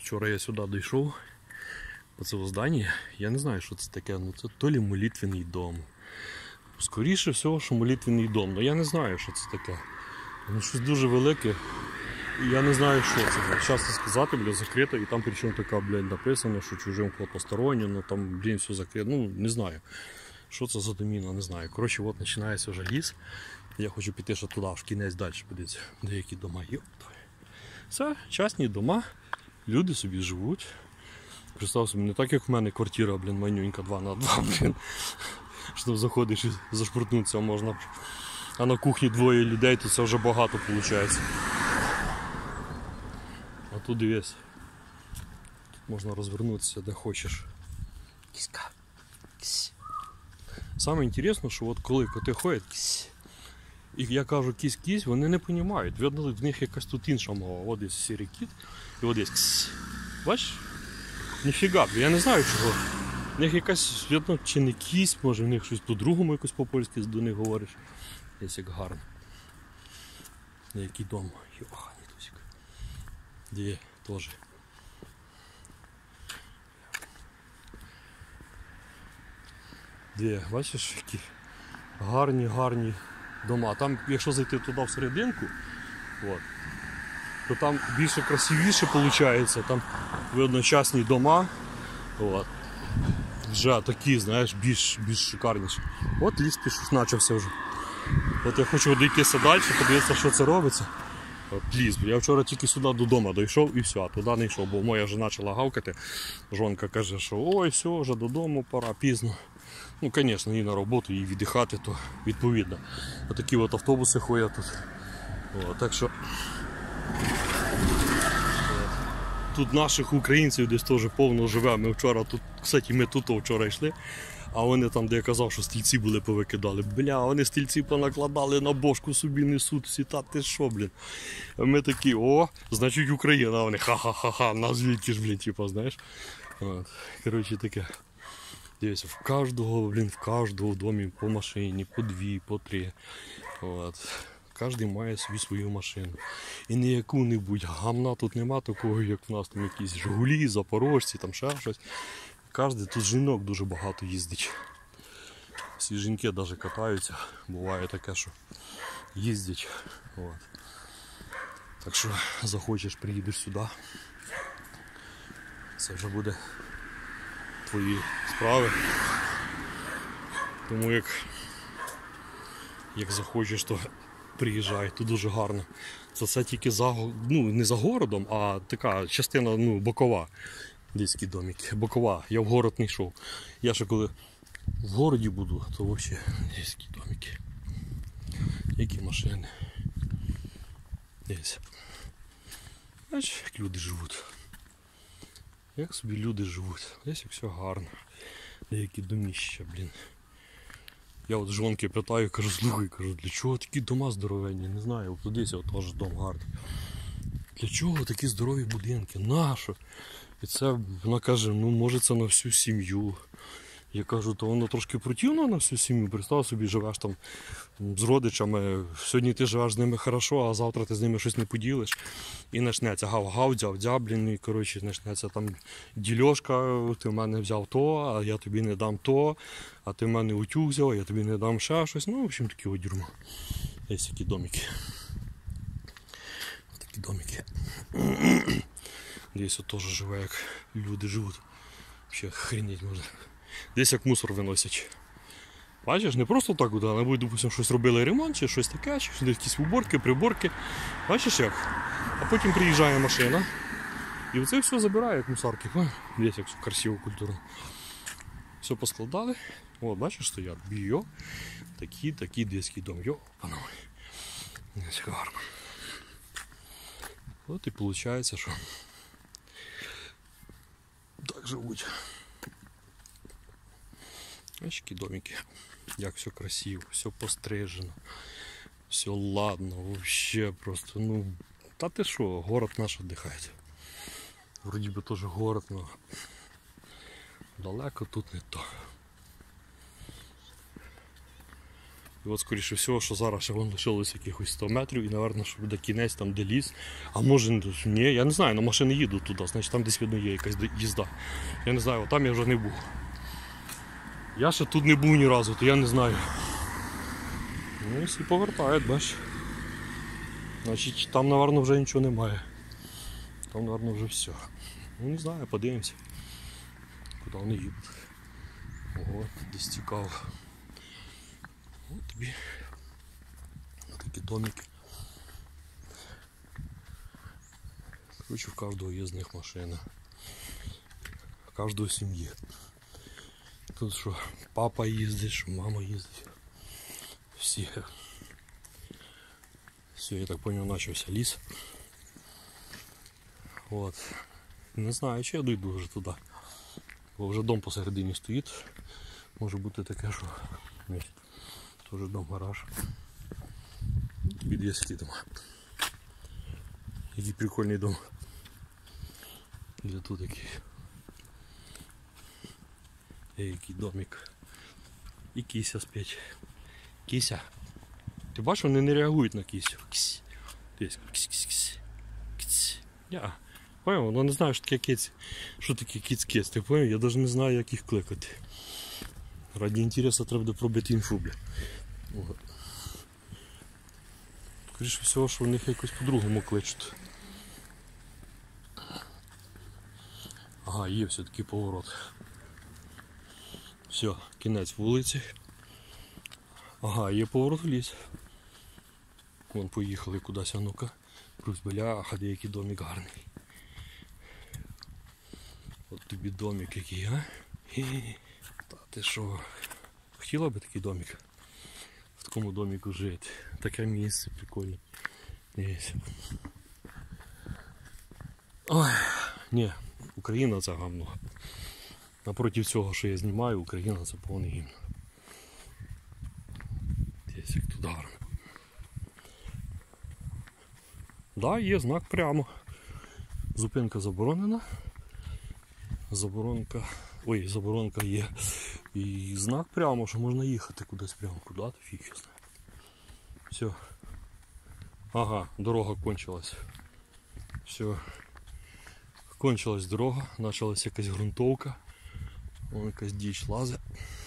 Вчора я сюди дійшов, по цьому зданні, я не знаю, що це таке, ну це то лі молитвенний дом. Скоріше всього, що молитвенний дом, але я не знаю, що це таке. Воно щось дуже велике, і я не знаю, що це. Часто сказати, бля, закрито, і там причому така, блядь, написано, що чужим постороннім, ну там, блін, все закрито, ну не знаю. Що це за доміна, не знаю. Коротше, от починається вже ліс. Я хочу піти ще туди, в кінець далі, подивіться, деякі дома є. Це частні дома, люди собі живуть. Представ собі, не так як в мене квартира, блін, манюнька 2х2, блін. Що заходиш і зашпуртнутися можна. А на кухні двоє людей, то це вже багато виходить. А тут дивись. Тут можна розвернутися де хочеш. Кіська. Кісь. Саме інтересно, що от коли коти ходять, кісь. І я кажу кісь-кісь, вони не розуміють. Видно, в них якась тут інша мова. От є сірий кіт і от є кісь. Бачиш? Ніфіга, я не знаю чого. В них якась, видно, чи не кісь, може в них щось по-другому якось по-польськи до них говориш. Єсь як гарно. Який дом. Йоханий тусик. Де теж. Де, бачиш, які гарні дома. Там, якщо зайти туди всерединку, от, то там більше красивіше виходить. Там видно частні дома. От. Вже такі, знаєш, більш шикарніші. От ліс почався вже. От я хочу дійти далі, подивитися, що це робиться. От ліс. Я вчора тільки сюди додому дійшов і все, а туди не йшов, бо моя жена почала гавкати. Жонка каже, що ой, все, вже додому, пора, пізно. Ну, звісно, і на роботу, і віддихати, то відповідно. Отакі от автобуси ходять тут. От, так що тут наших українців десь теж повно живе. Ми вчора тут, кстати, ми тут вчора йшли, а вони там, де я казав, що стільці були повикидали. Бля, вони стільці понакладали на бошку, собі несуть всі, та ти що, блін. А ми такі, о, значить Україна, а вони ха-ха-ха-ха, нас звідки ж, блін, типу, знаєш. От. Коротше таке. Дивіться, в кожного домі по машині, по дві, по три. От. Кожен має свою машину. І не яку-небудь гамна тут нема такого, як в нас там якісь Жигулі, Запорожці, там ще щось. Кожен, тут жінок дуже багато їздить. Всі жінки навіть катаються. Буває таке, що їздять. От. Так що захочеш, приїдеш сюди. Це вже буде твої справи. Тому як захочеш, то приїжджай, тут дуже гарно. Це все тільки не за городом, а така частина бокова. Дійські домики, бокова. Я в город не йшов. Я ще коли в городі буду, то взагалі дійські домики. Які машини. Десь. Бачиш, як люди живуть. Як собі люди живуть. Десь як все гарно. Деякі доміща, блін. Я от жонки питаю, кажу, слухай, кажу, для чого такі дома здоровенні? Не знаю, от туди теж дом гарний. Для чого такі здорові будинки? Нащо? І це, вона каже, ну може це на всю сім'ю. Я кажу, то воно трошки противно на всю сім'ю. Представ собі, живеш там з родичами, сьогодні ти живеш з ними хорошо, а завтра ти з ними щось не поділиш. І почнеться гав-гав, дзяв-дзя, блін, і коротше почнеться там дільошка, ти в мене взяв то, а я тобі не дам то, а ти в мене утюг взяв, а я тобі не дам ще щось. Ну, в общем, такі от дюрма. Ось такі домики. Ось такі домики. Десь от теж живе, як люди живуть. Взагалі охренеть можна. Десь як мусор виносять. Бачиш, не просто так, а набудь, допустим, щось робили ремонт, чи щось таке, чи якісь уборки, приборки. Бачиш як? А потім приїжджає машина і оце все забирає, як мусорки. Десь як красиво, культурно. Все поскладали. От, бачиш, стоять біо. Такі дитячий дом. Йо, панове. Десь гарно. От і виходить, що так живуть. Ось такі домики. Як все красиво, все пострижено, все ладно, вообще просто, ну, та ти що, город наш віддихає. Вроді би теж город, но далеко тут не то. І от, скоріше всього, що зараз ще вон лишилось якихось 100 метрів і, напевно, що буде кінець там, де ліс. А може, ні, я не знаю, але машини їдуть туди, значить там десь видно є якась їзда. Я не знаю, там я вже не був. Я ще тут не був ні разу, то я не знаю. Ну, всі повертають, бачиш. Значить, там, напевно, вже нічого немає. Там, напевно, вже все. Ну, не знаю, подивимося. Куди вони їдуть. Ого, десь цікаво. Ось тобі такі домики. Короче, в кожного є з них машина. В кожного сім'ї. Тут що папа їздить, що мама їздить. Всі. Все, я так понял, почався ліс. От. Не знаю, чи я дойду вже туди. Бо вже дом посередині стоїть. Може бути таке, що ні. Тоже дом-гараж. Тобі 200 дома. Який прикольний дом. І тут який. Який домик. І кися спить. Кися. Ти бачиш, вони не реагують на кисю. Кись. Десь. Кись. Я. Понял, воно не знає, що таке киць. Що таке киць-киць. Ти понял? Я навіть не знаю, як їх кликати. Раді інтересу треба буде пробити інфу, бля. Скоріше всього, що в них якось по-другому кличуть. Ага, є все-таки поворот. Все, кінець вулиці. Ага, є поворот в ліс. Вон поїхали кудись, а ну-ка. Бляха, де який домик гарний. От тобі домик який, а? Та ти що? Хотіла би такий домик? В такому домику жити. Таке місце прикольне. Ой, ні, Україна це гавно. Напроти цього, що я знімаю, Україна це повний гімн. Десь як тут гарно. Да, є знак прямо. Зупинка заборонена. Заборонка є. І знак прямо, що можна їхати кудись прямо. Куди ти фіг я знаю. Все. Ага, дорога кончилась. Все. Кончилась дорога, почалась якась ґрунтовка. Вон якась діч лазить.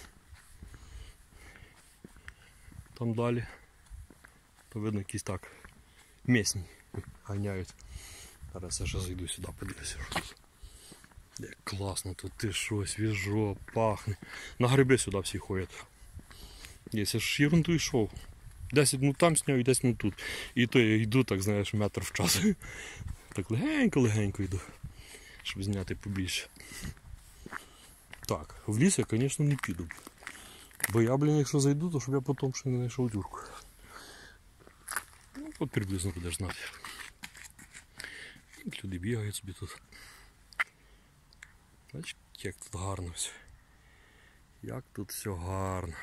Там далі. То видно якісь так місні ганяють. Зараз я ще зайду сюди, подивлюся. Як класно тут, ти що, свіжо, пахне. На гриби сюди всі ходять. Я ж ерунду йшов. 10 минут там сняв і 10 минут тут. І то я йду, так знаєш, метр в час. Так легенько йду, щоб зняти побільше. Так, в ліс я, звісно, не піду. Бо я, якщо зайду, то щоб я потім ще не знайшов дюрку. Ну, от приблизно будеш знати. Люди бігають собі тут. Бачиш, як тут гарно все. Як тут все гарно.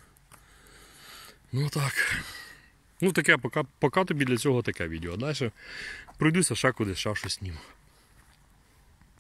Ну так. Ну таке, поки тобі для цього таке відео. Далі пройдуся ще кудись, ще щось зніму.